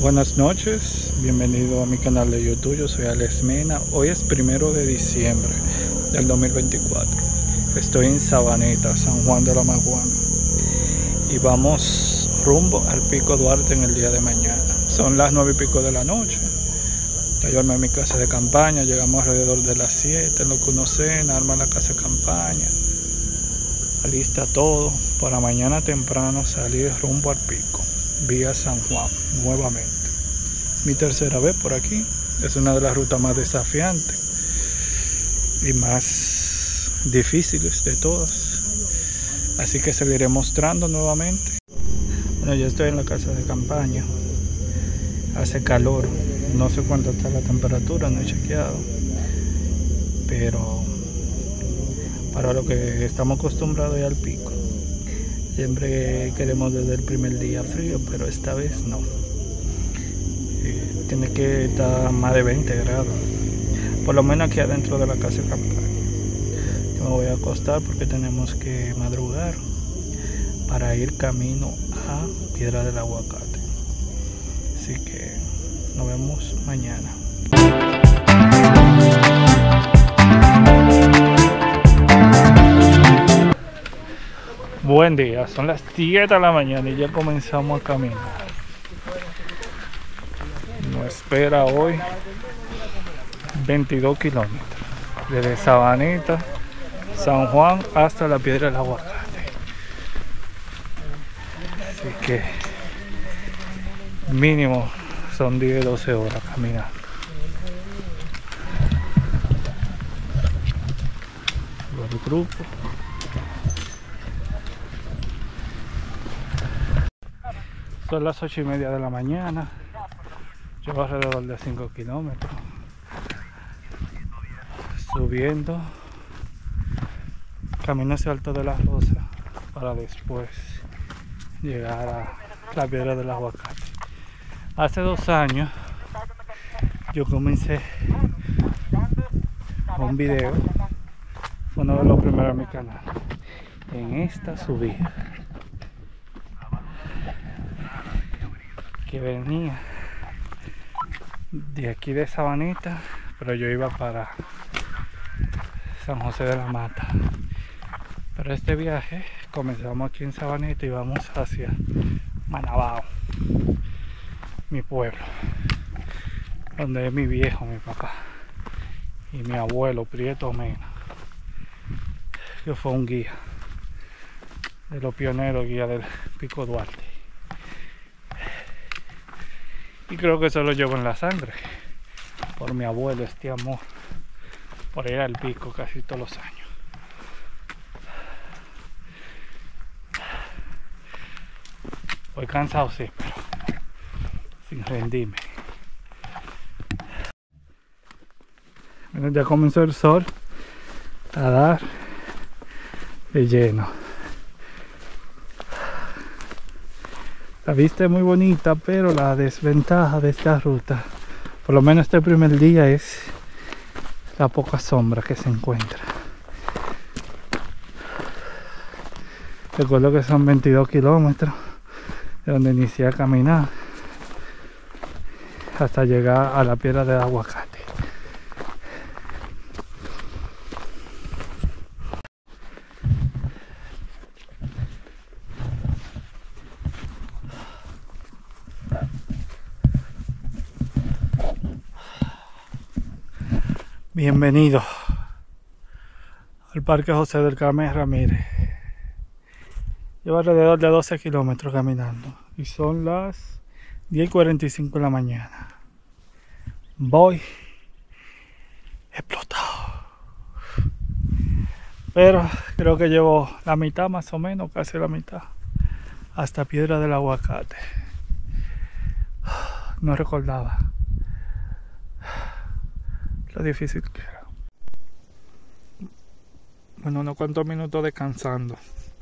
Buenas noches, bienvenido a mi canal de YouTube. Yo soy Alex Mena. Hoy es 1 de diciembre del 2024. Estoy en Sabaneta, San Juan de la Maguana, y vamos rumbo al Pico Duarte en el día de mañana. Son las 9 y pico de la noche. Yo armé mi casa de campaña, llegamos alrededor de las 7, en lo que uno cena, arma la casa de campaña, alista todo para mañana temprano salir rumbo al Pico, vía San Juan, nuevamente. Mi tercera vez por aquí, es una de las rutas más desafiantes y más difíciles de todas, así que seguiré mostrando nuevamente. Bueno, yo estoy en la casa de campaña, hace calor, no sé cuánto está la temperatura, no he chequeado, pero para lo que estamos acostumbrados ya al Pico, siempre queremos desde el primer día frío, pero esta vez no. Tiene que estar más de 20 grados, por lo menos aquí adentro de la casa de campaña. Yo me voy a acostar porque tenemos que madrugar para ir camino a Piedra del Aguacate, así que nos vemos mañana. Buen día, son las 7 de la mañana y ya comenzamos a caminar. Nos espera hoy 22 kilómetros desde Sabaneta, San Juan hasta la Piedra del Aguacate. Así que mínimo son 10-12 horas caminando. El grupo. Son las 8:30 de la mañana. Llevo alrededor de 5 kilómetros subiendo camino hacia Alto de las Rosas para después llegar a la Piedra del Aguacate. Hace 2 años yo comencé un video, fue uno de los primeros en mi canal, en esta subida que venía de aquí de Sabaneta, pero yo iba para San José de la Mata. Pero este viaje comenzamos aquí en Sabaneta y vamos hacia Manabao, mi pueblo, donde es mi viejo, mi papá y mi abuelo Prieto Mena, que fue un guía de los pioneros, guía del Pico Duarte. Y creo que eso lo llevo en la sangre, por mi abuelo, este amor por ir al pico casi todos los años. Voy cansado, sí, pero sin rendirme. Bueno, ya comenzó el sol a dar de lleno. La vista es muy bonita, pero la desventaja de esta ruta, por lo menos este primer día, es la poca sombra que se encuentra. Recuerdo que son 22 kilómetros de donde inicié a caminar hasta llegar a la Piedra del Aguacate. Bienvenido al Parque José del Carmen Ramírez. Llevo alrededor de 12 kilómetros caminando y son las 10:45 de la mañana. Voy explotado, pero creo que llevo la mitad, más o menos, casi la mitad, hasta Piedra del Aguacate. No recordaba lo difícil que era. Bueno, unos cuantos minutos descansando,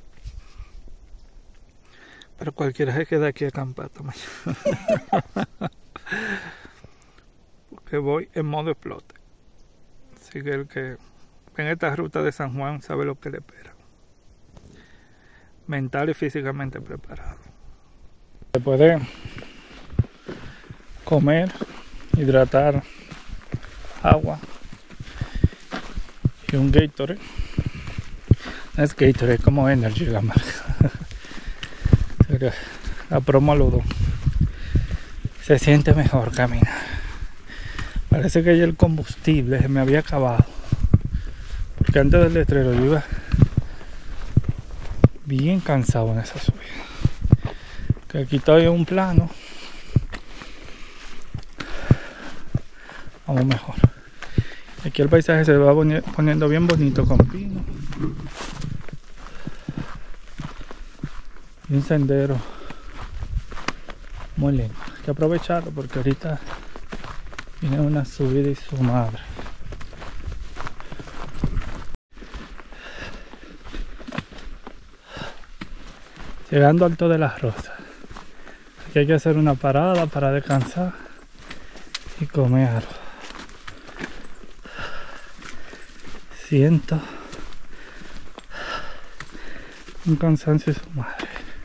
pero cualquiera se queda aquí a acampar esta mañana. Porque voy en modo explote. Así que el que en esta ruta de San Juan sabe lo que le espera. Mental y físicamente preparado. Después de comer, hidratar, agua y un Gatorade. No es Gatorade, es como Energy la marca. Pero la promo lo do. Se siente mejor caminar. Parece que ya el combustible se me había acabado, porque antes del letrero yo iba bien cansado en esa subida. Que aquí todavía un plano. Vamos mejor. Aquí el paisaje se va poniendo bien bonito con pino y un sendero muy lindo. Hay que aprovecharlo porque ahorita viene una subida y su madre. Llegando al Alto de las Rosas. Aquí hay que hacer una parada para descansar y comer algo. Siento un cansancio y su madre.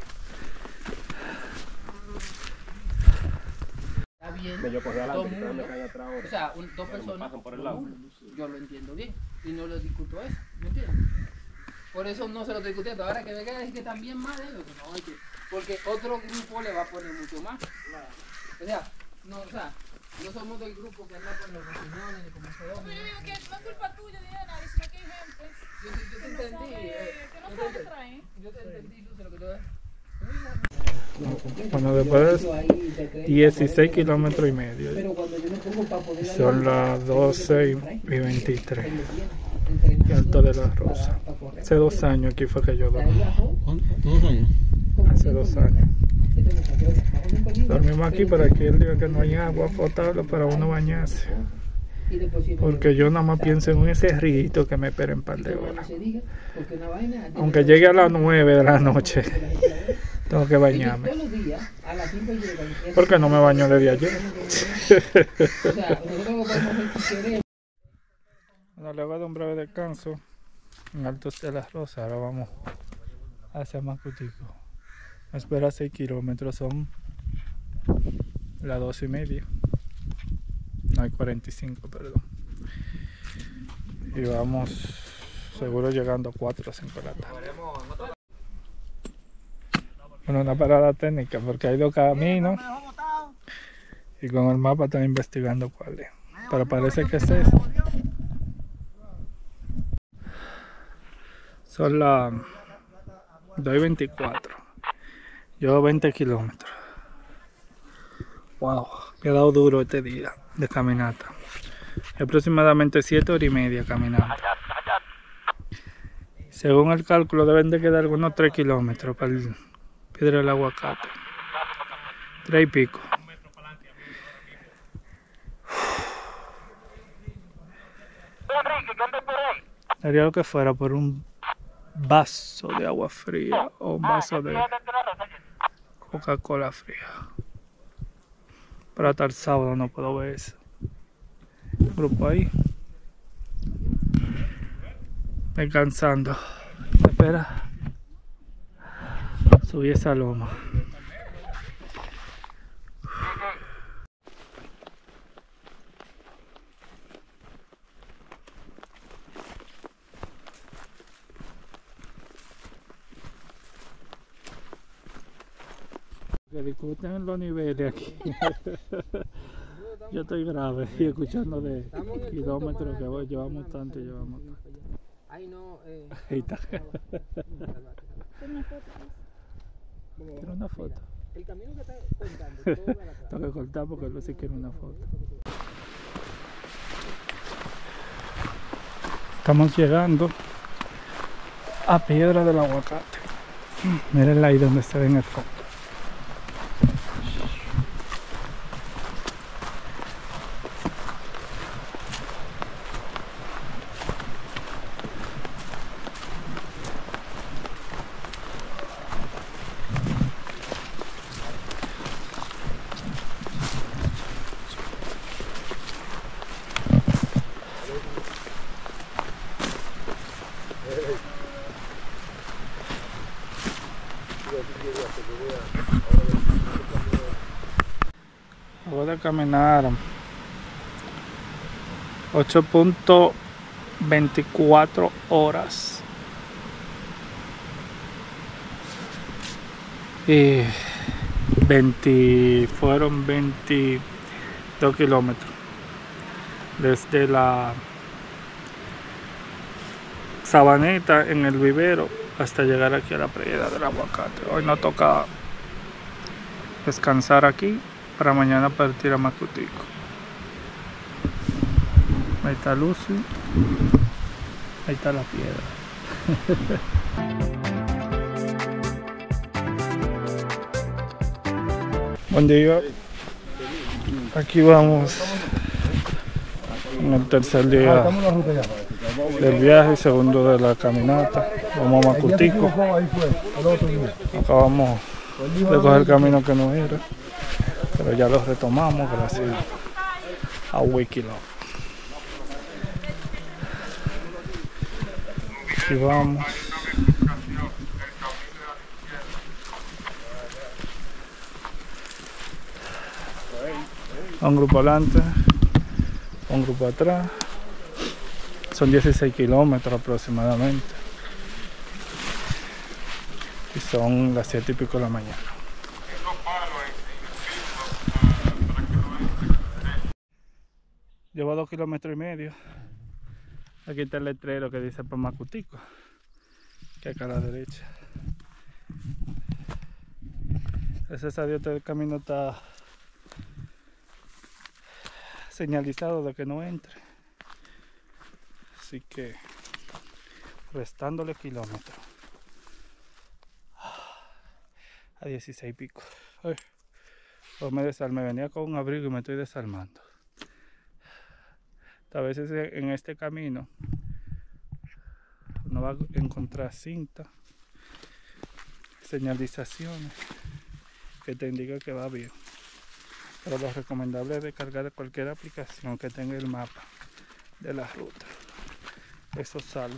Está bien. Me yo cogí adelante, pero me caí atrás ahora. O sea, dos personas pasan por el lado. yo lo entiendo bien y no lo discuto eso, ¿me entiendes? Por eso no se lo estoy discutiendo. Ahora que venga es que también más de ellos, no hay que, porque otro grupo le va a poner mucho más. O sea, no somos del grupo que anda con los opiniones ni como se Pero yo digo que no es culpa tuya ni de nadie, sino que hay gente yo te entendí. que no sabe traer. Yo te entendí, tú sabes lo que te Bueno, después de 16 kilómetros y medio. Son las 12 y 23. Y Alto de las Rosas. Hace 2 años aquí fue que yo dormí. 2 años. Hace 2 años. Dormimos aquí, pero aquí él dice que no hay agua potable para uno bañarse. Porque yo nada más pienso en ese rito que me espera en un par de horas. Aunque llegue a las 9 de la noche, tengo que bañarme. Porque no me baño desde ayer. Bueno, luego de un breve descanso en Altos de las Rosas, ahora vamos hacia Macutico. Me espera 6 kilómetros, son las 12:30. No hay 45, perdón. Y vamos seguro llegando a 4 o 5 de la tarde. Bueno, una parada técnica porque hay 2 caminos y con el mapa están investigando cuál es. Pero parece que es ese. Son las 2:24. Llevo 20 kilómetros. Wow, me ha dado duro este día de caminata. Aproximadamente 7 horas y media caminando. Según el cálculo deben de quedar unos 3 kilómetros para el Piedra del Aguacate. 3 y pico. Haría lo que fuera por un vaso de agua fría o un vaso de Coca-Cola fría. Pero hasta el sábado no puedo ver eso. Grupo ahí. Descansando. Me espera subir esa loma. Que discuten los niveles aquí. Yo estoy grave y escuchando de kilómetros que voy, llevamos tanto y llevamos tanto. Ahí no, Ahí está. ¿Quiere una foto? Quiero una foto. el camino que está contando, toda la tarde. Tengo que cortar porque él sí quiere una foto. Estamos llegando a Piedra del Aguacate. Miren ahí donde se ve en el fondo. Luego de de caminar 8.24 horas. Y fueron 22 kilómetros desde la Sabaneta en el vivero hasta llegar aquí a la playa del Aguacate. Hoy nos toca descansar aquí para mañana partir a Macutico. Ahí está Lucy, ahí está la piedra. Buen día. Aquí vamos en el tercer día del viaje, segundo de la caminata. Vamos a Macutico. Acabamos de coger el camino que no era, pero ya lo retomamos gracias a Wikiloc. Aquí vamos. Un grupo adelante, un grupo atrás. Son 16 kilómetros aproximadamente. Y son las 7 y pico de la mañana. Llevo 2,5 kilómetros. Aquí está el letrero que dice para Macutico, que acá a la derecha. Gracias a Dios este camino está señalizado de que no entre, así que restándole kilómetros a 16 y pico. Ay, pues me desarmé, venía con un abrigo y me estoy desarmando. A veces en este camino uno va a encontrar cinta, señalizaciones que te indican que va bien, pero lo recomendable es descargar cualquier aplicación que tenga el mapa de la ruta. Eso salva.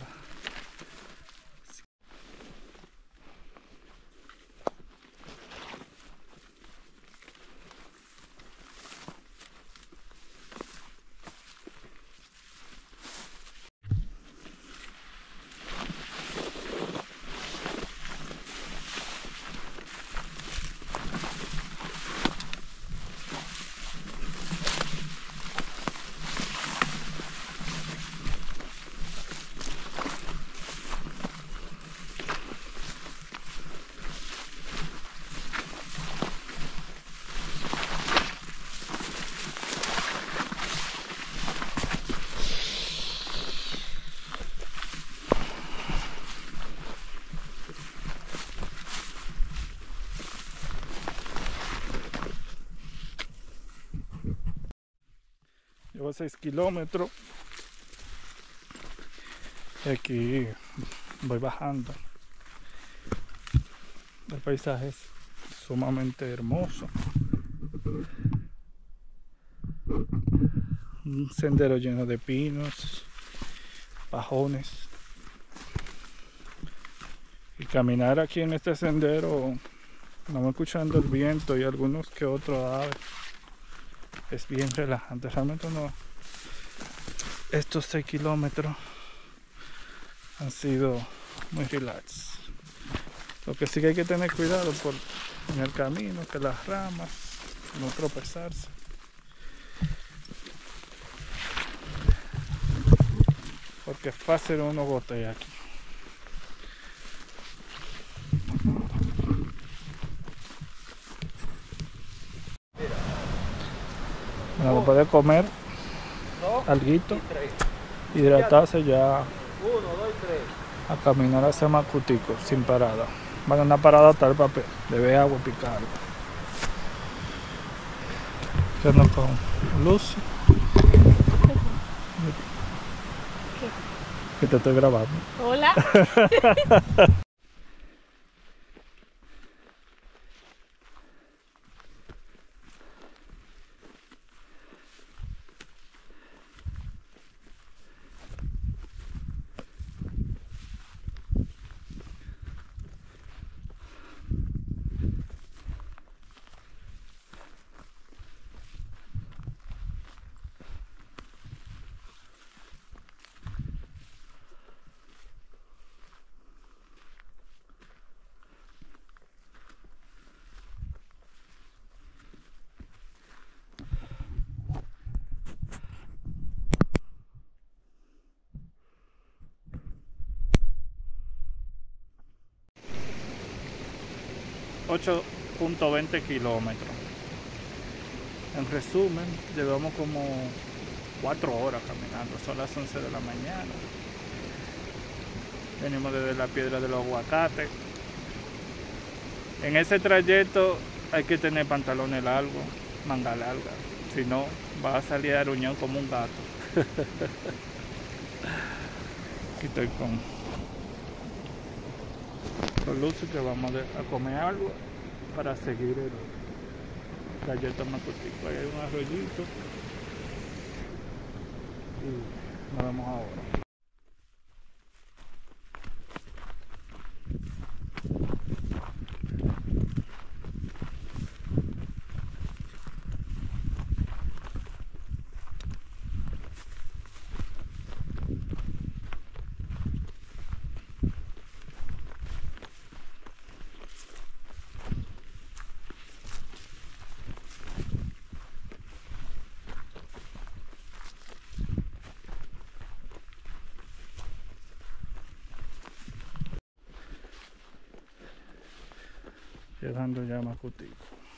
Llevo 6 kilómetros y aquí voy bajando. El paisaje es sumamente hermoso. Un sendero lleno de pinos, pajones. Y caminar aquí en este sendero, no escuchando el viento y algunos que otros aves, es bien relajante. Realmente no, estos 6 kilómetros han sido muy relax. Lo que sí que hay que tener cuidado en el camino, que las ramas, no tropezarse. Porque es fácil uno botea aquí. Bueno, después de comer alguito, hidratarse, ya a caminar hacia Macutico sin parada. Bueno, una parada tal para beber agua, picar algo. Yo ando con Lucy. Que te estoy grabando. Hola. 8.20 kilómetros. En resumen, llevamos como 4 horas caminando, son las 11 de la mañana. Venimos desde la Piedra de los Aguacates. En ese trayecto hay que tener pantalones largos, manga larga, si no vas a salir a aruñón como un gato. Aquí estoy con Lucy, que vamos a comer algo para seguir el trayecto a Macutico. Ahí hay un arroyito y nos vemos ahora. Llegando ya a Macutico.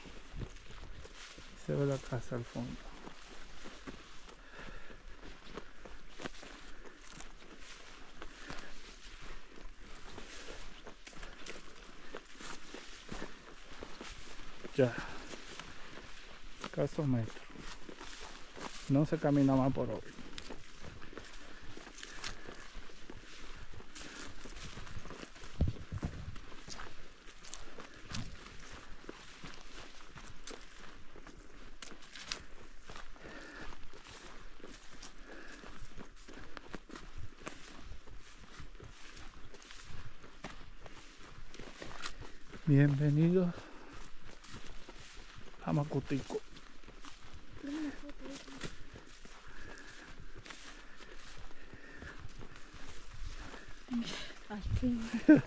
Se ve la casa al fondo. Ya. Escasos metros. No se camina más por hoy. Bienvenidos a Macutico. Al fin.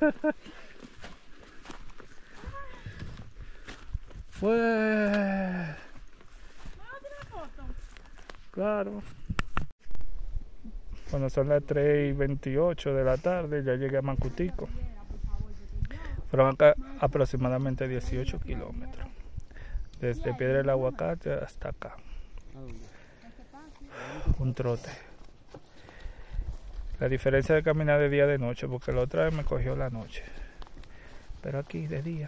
Pues, ¿Me tiene foto? claro. Cuando son las 3:28 de la tarde, ya llegué a Macutico. Fueron acá aproximadamente 18 kilómetros. Desde Piedra del Aguacate hasta acá. Un trote. La diferencia de caminar de día a de noche, porque la otra vez me cogió la noche. Pero aquí de día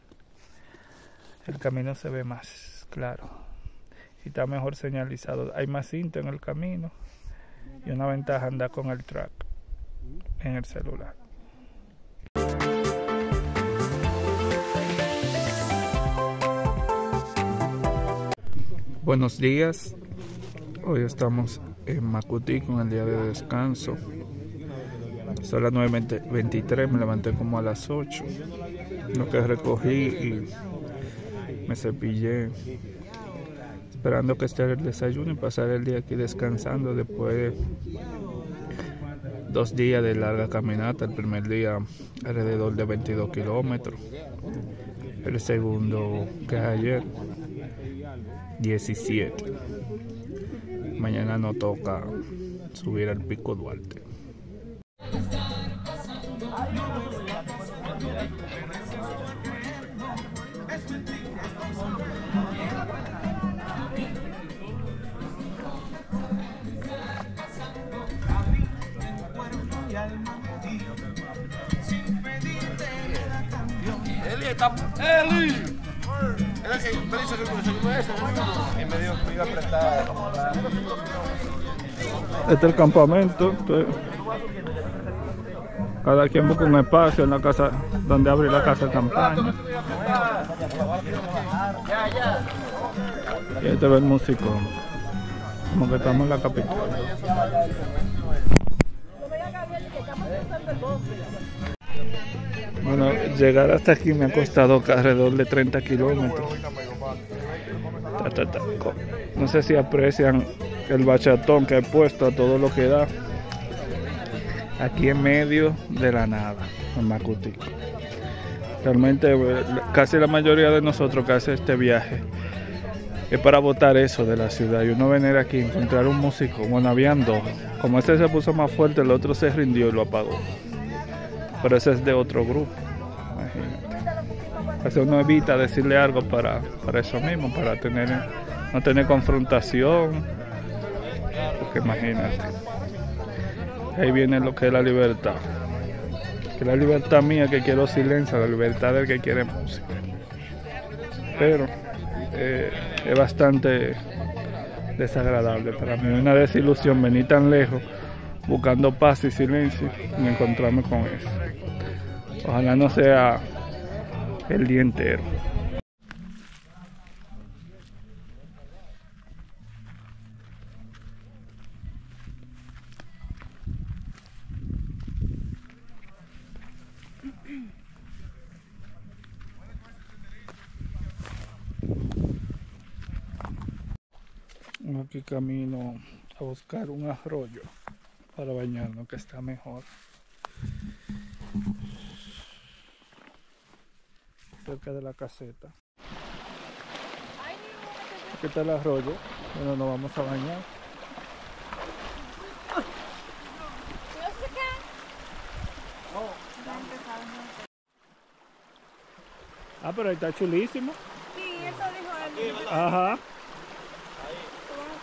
el camino se ve más claro y está mejor señalizado. Hay más cinta en el camino y una ventaja andar con el track en el celular. Buenos días, hoy estamos en Macutico en el día de descanso. Son las 9:23, me levanté como a las 8. Lo que recogí y me cepillé, esperando que esté el desayuno y pasar el día aquí descansando después de 2 días de larga caminata. El primer día alrededor de 22 kilómetros, el segundo, que es ayer, 17. Mañana nos toca subir al Pico Duarte. Eli está. ¡Eli! Era que me dice que con el desayuno ese, y me dijo que me iba a prestar. Este es el campamento. Entonces, cada quien busca un espacio en la casa donde abre la casa de campaña. Y este ve el músico, como que estamos en la capital. Bueno, llegar hasta aquí me ha costado alrededor de 30 kilómetros. No sé si aprecian el bachatón que he puesto a todo lo que da. Aquí en medio de la nada, en Macutico. Realmente casi la mayoría de nosotros que hace este viaje es para botar eso de la ciudad. Y uno venir aquí a encontrar un músico. Bueno, habían dos. Como este se puso más fuerte, el otro se rindió y lo apagó. Pero ese es de otro grupo, imagínate. Pues uno evita decirle algo para eso mismo, para no tener confrontación, porque imagínate, ahí viene lo que es la libertad, que la libertad mía que quiero silencio, la libertad del que quiere música, pero es bastante desagradable para mí, una desilusión venir tan lejos buscando paz y silencio y encontrarme con eso. Ojalá no sea el día entero. Aquí camino a buscar un arroyo para bañarnos, que está mejor. Cerca de la caseta. ¿Qué tal el arroyo? Bueno, nos vamos a bañar. Ah, pero ahí está chulísimo. Sí, eso dijo él. Ajá. Vamos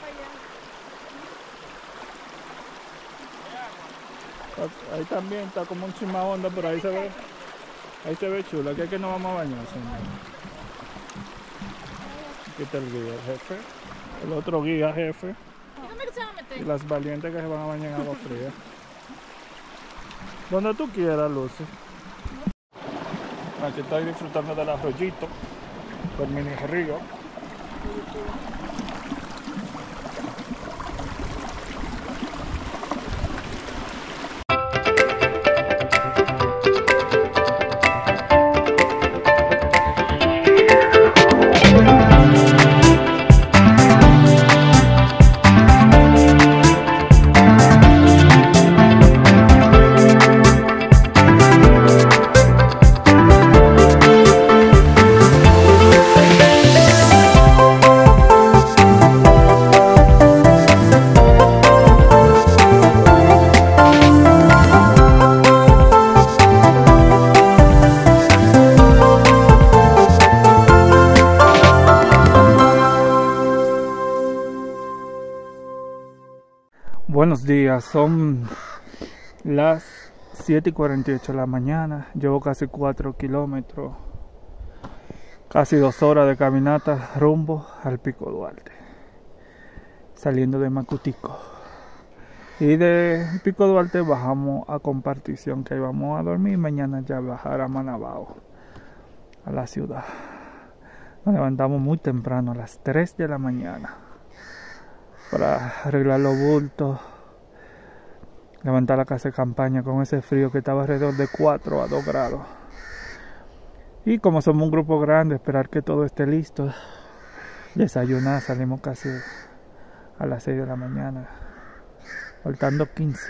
para allá. Ahí también está como un chisma onda, pero ahí se ve chulo. Aquí es que nos vamos a bañar, señor. Aquí está el guía, jefe. El otro guía, jefe. ¿Dónde se va a meter? Y las valientes que se van a bañar en agua fría. Donde tú quieras, Lucy. Aquí estoy disfrutando del arroyito, del mini río. Buenos días, son las 7:48 de la mañana, llevo casi 4 kilómetros, casi 2 horas de caminata rumbo al Pico Duarte, saliendo de Macutico. Y de Pico Duarte bajamos a Compartición, que ahí vamos a dormir, mañana ya bajar a Manabao, a la ciudad. Nos levantamos muy temprano, a las 3 de la mañana. Para arreglar los bultos, levantar la casa de campaña con ese frío que estaba alrededor de 4 a 2 grados. Y como somos un grupo grande, esperar que todo esté listo, desayunar, salimos casi a las 6 de la mañana, faltando 15.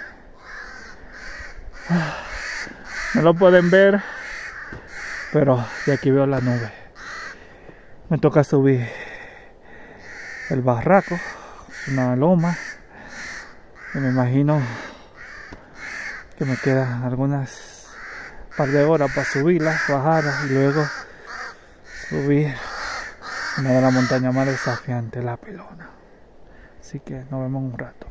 No lo pueden ver, pero de aquí veo la nube. Me toca subir el barraco, una loma, y me imagino que me quedan algunas par de horas para subirla, bajarla y luego subir una de las montañas más desafiantes, la Pelona. Así que nos vemos un rato.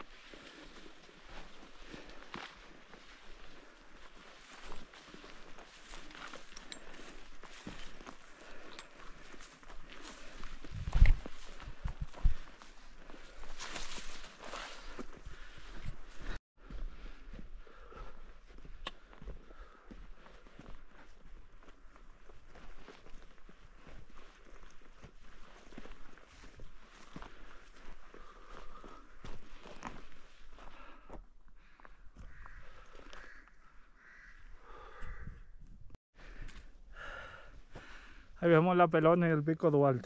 Ahí vemos la Pelona y el Pico Duarte.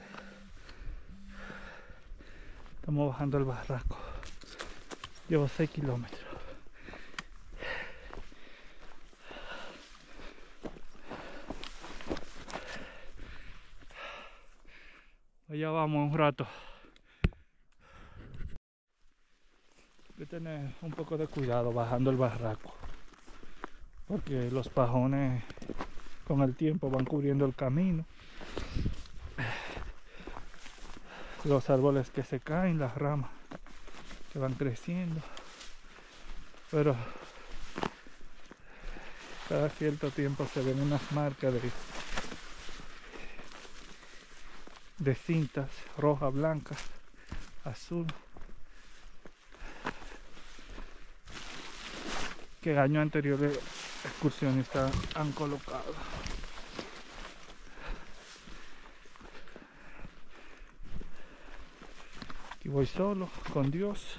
Estamos bajando el barranco. Llevo 6 kilómetros. Allá vamos un rato. Hay que tener un poco de cuidado bajando el barranco, porque los pajones con el tiempo van cubriendo el camino. Los árboles que se caen, las ramas que van creciendo, pero cada cierto tiempo se ven unas marcas de cintas roja, blanca, azul, que años anteriores excursionistas han colocado. Aquí voy solo, con Dios,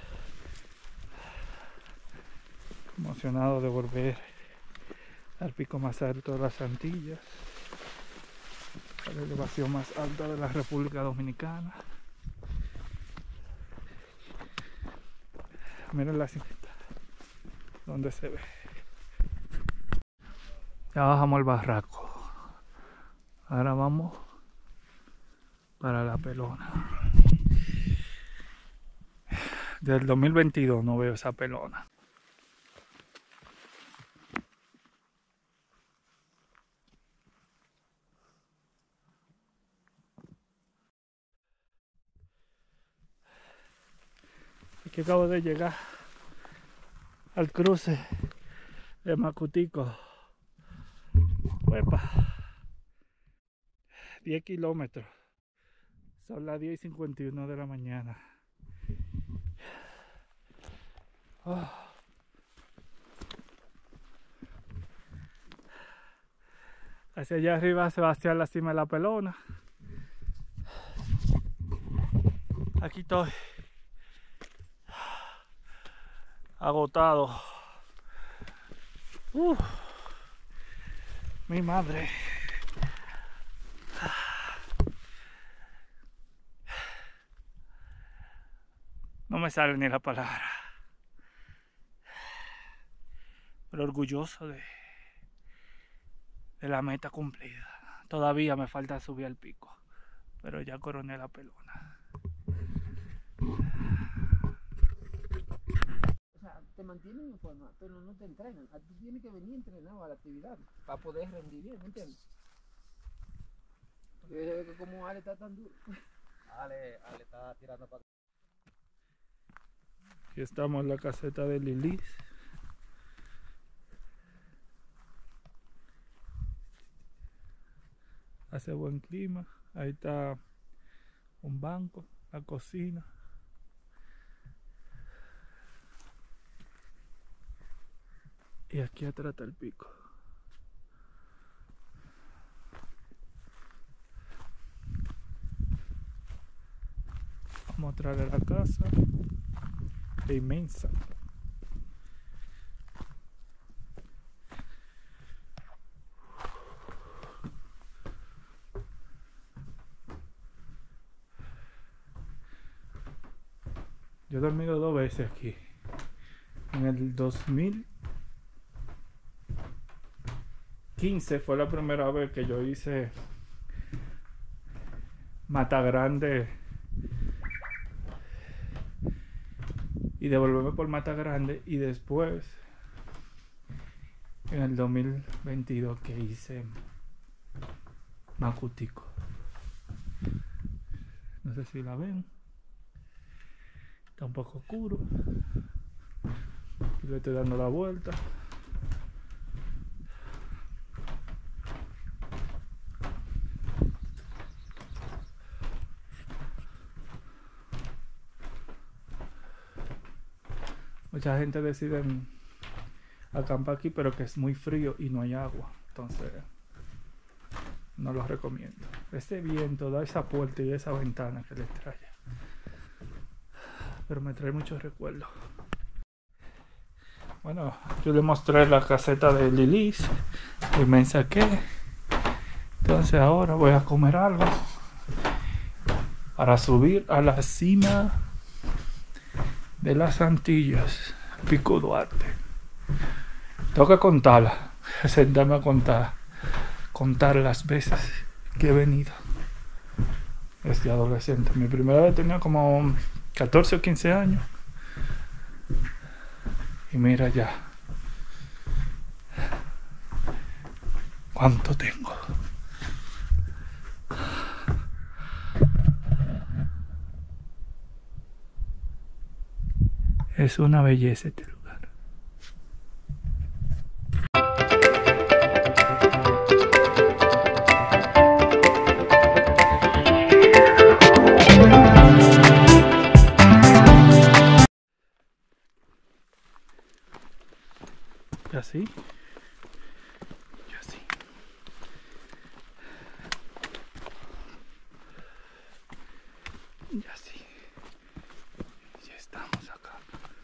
emocionado de volver al pico más alto de las Antillas, a la elevación más alta de la República Dominicana. Miren la cinta donde se ve. Ya bajamos el barraco. Ahora vamos para La Pelona. Del 2022 no veo esa pelona. Aquí acabo de llegar al cruce de Macutico. Uepa. 10 kilómetros. Son las 10:51 de la mañana. Oh. Hacia allá arriba se va hacia la cima de La Pelona. Aquí estoy agotado. Mi madre. No me sale ni la palabra. Pero orgulloso de la meta cumplida. Todavía me falta subir al pico, pero ya coroné La Pelona. O sea, te mantienen en forma, pero no te entrenan. Tú tienes que venir entrenado a la actividad para poder rendir bien, ¿me entiendes? Porque yo veo que como Ale está tan duro. Ale está tirando para... Aquí estamos en la caseta de Lilis. Hace buen clima. Ahí está un banco, la cocina. Y aquí atrás está el pico. Vamos a traer a la casa. Es inmensa. Yo he dormido 2 veces aquí. En el 2015 fue la primera vez que yo hice Mata Grande y devolverme por Mata Grande, y después en el 2022 que hice Macutico. No sé si la ven. Está un poco oscuro. Y le estoy dando la vuelta. Mucha gente decide acampar aquí, pero que es muy frío y no hay agua. Entonces no lo recomiendo. Ese viento da esa puerta y esa ventana que les trae. Pero me trae muchos recuerdos. Bueno, yo le mostré la caseta de Lilis y me saqué. Entonces ahora voy a comer algo para subir a la cima de las Antillas, Pico Duarte. Tengo que contarla, sentarme a contar las veces que he venido desde adolescente. Mi primera vez tenía como 14 o 15 años. Y mira ya ¿Cuánto tengo? Es una belleza este lugar. Y así. Y así. Y así. Ya estamos acá.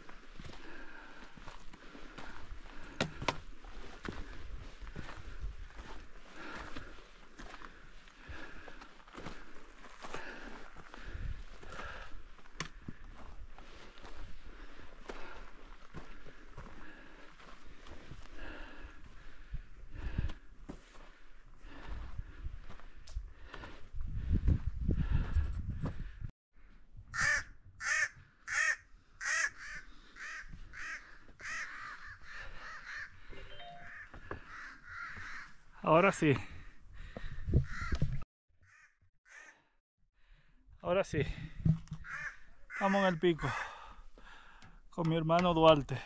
Ahora sí. Ahora sí. Estamos en el pico. Con mi hermano Duarte.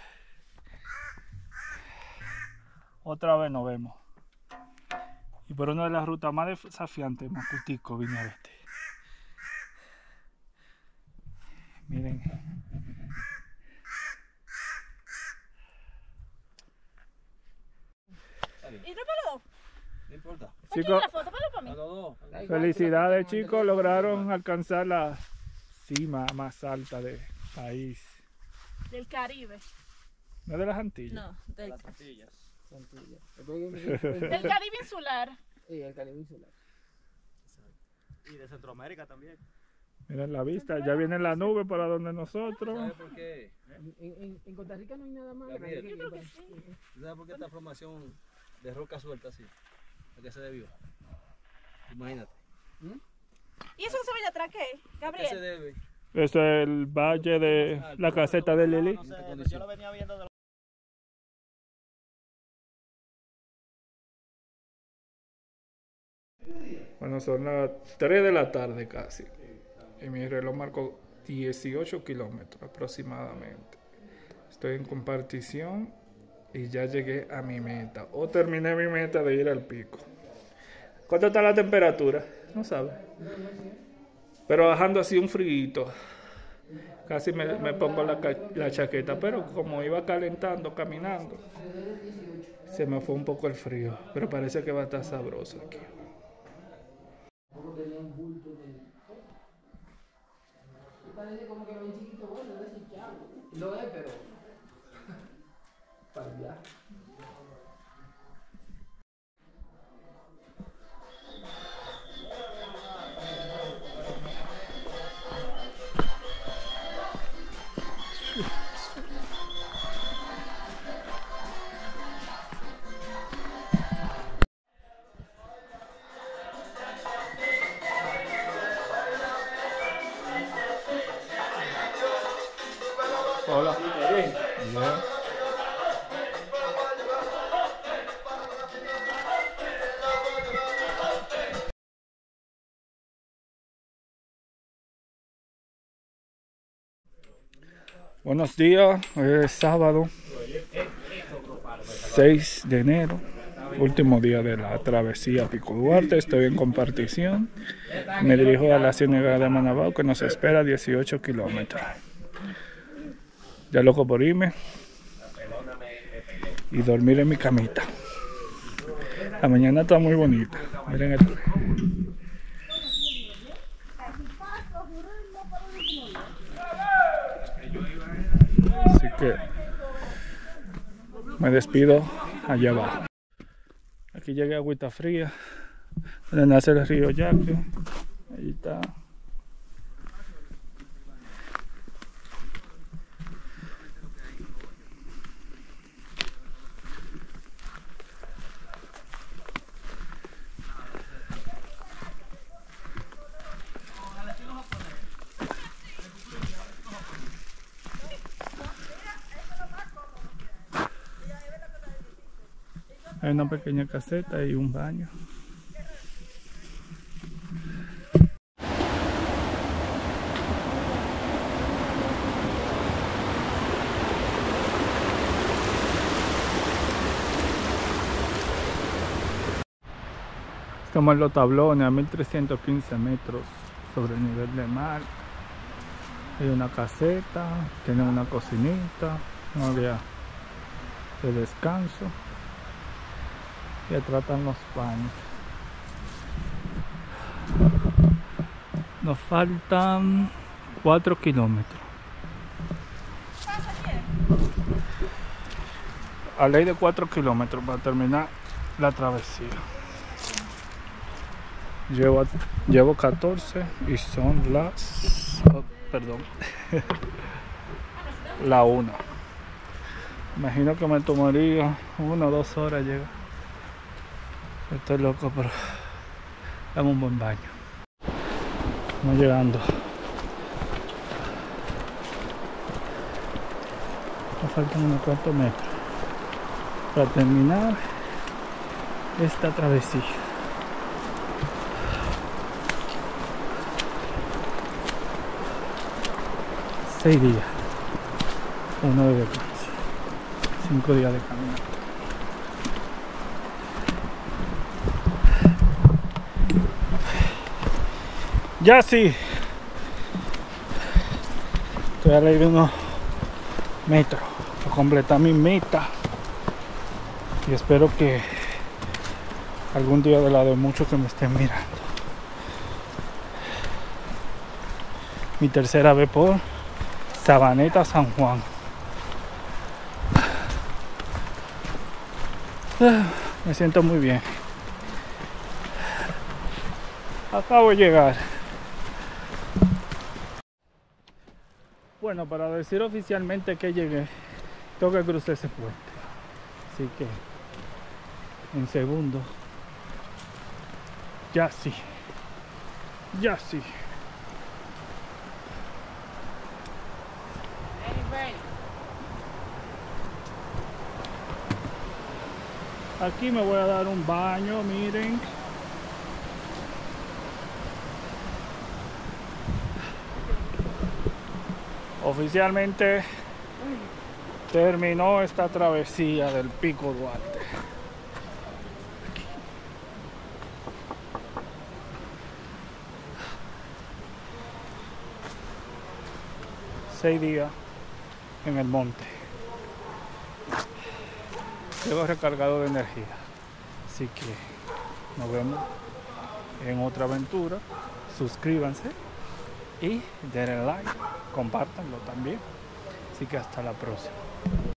Otra vez nos vemos. Y por una de las rutas más desafiantes, Macutico, vine a verte. Miren. ¿Y no para los dos? No importa. ¿Quién la foto? Para mí. A los dos. Da igual, Felicidades, que la chicos, lograron alcanzar la cima más alta del país. Del Caribe. ¿No es de las Antillas? No, del Antillas. Del Caribe insular. Sí, el Caribe insular. Y de Centroamérica también. Miren la vista, ya viene la nube para donde nosotros. ¿Sabes por qué? En Costa Rica no hay nada más Gabriel. grande que Yo creo que sí. ¿Sabes por qué esta formación de roca suelta así? ¿A qué se debió? Imagínate. ¿Y eso que se ve allá atrás qué? ¿A qué se Gabriel. debe? Es el valle de la caseta de Lili. No sé, yo lo venía viendo de Bueno, son las 3 de la tarde casi. Y mi reloj marcó 18 kilómetros aproximadamente. Estoy en compartición y ya llegué a mi meta. O terminé mi meta de ir al pico. ¿Cuánto está la temperatura? No sabe. Pero bajando así un frío. Casi me pongo la chaqueta. Pero como iba calentando, caminando, se me fue un poco el frío. Pero parece que va a estar sabroso aquí. Tenía un bulto de... Parece como que lo ven chiquito, bueno, es desechable. Lo es, pero... para el viaje. Hola. Bien. Buenos días, hoy es sábado 6 de enero, último día de la travesía Pico Duarte. Estoy en compartición, me dirijo a la Ciénaga de Manabao que nos espera 18 kilómetros. Ya loco por irme y dormir en mi camita. La mañana está muy bonita, miren esto. Así que me despido allá abajo. Aquí llegué a Agüita Fría, donde nace el río Yaque. Ahí está. Hay una pequeña caseta y un baño. Estamos en los tablones a 1315 metros sobre el nivel del mar. Hay una caseta, tiene una cocinita, un área de descanso. Y atrás están los baños. Nos faltan 4 kilómetros. A ley de 4 kilómetros para terminar la travesía. Llevo 14 y son las... perdón. La 1. Imagino que me tomaría 1 o 2 horas llegar. Estoy loco, pero dame un buen baño. Estamos llegando. Me faltan unos cuantos metros para terminar esta travesía. Seis días, 1 de descanso, 5 días de caminata. Ya sí, estoy a la ley de unos metros para completar mi meta y espero que algún día de la de muchos que me estén mirando. Mi tercera vez por Sabaneta, San Juan. Me siento muy bien. Acabo de llegar. Bueno, para decir oficialmente que llegué, tengo que cruzar ese puente. Así que, en segundo, ya sí. Ya sí. Aquí me voy a dar un baño, miren. Oficialmente terminó esta travesía del Pico Duarte. Aquí. 6 días en el monte. Llego recargado de energía, así que nos vemos en otra aventura. Suscríbanse y denle like, compártanlo también, así que hasta la próxima.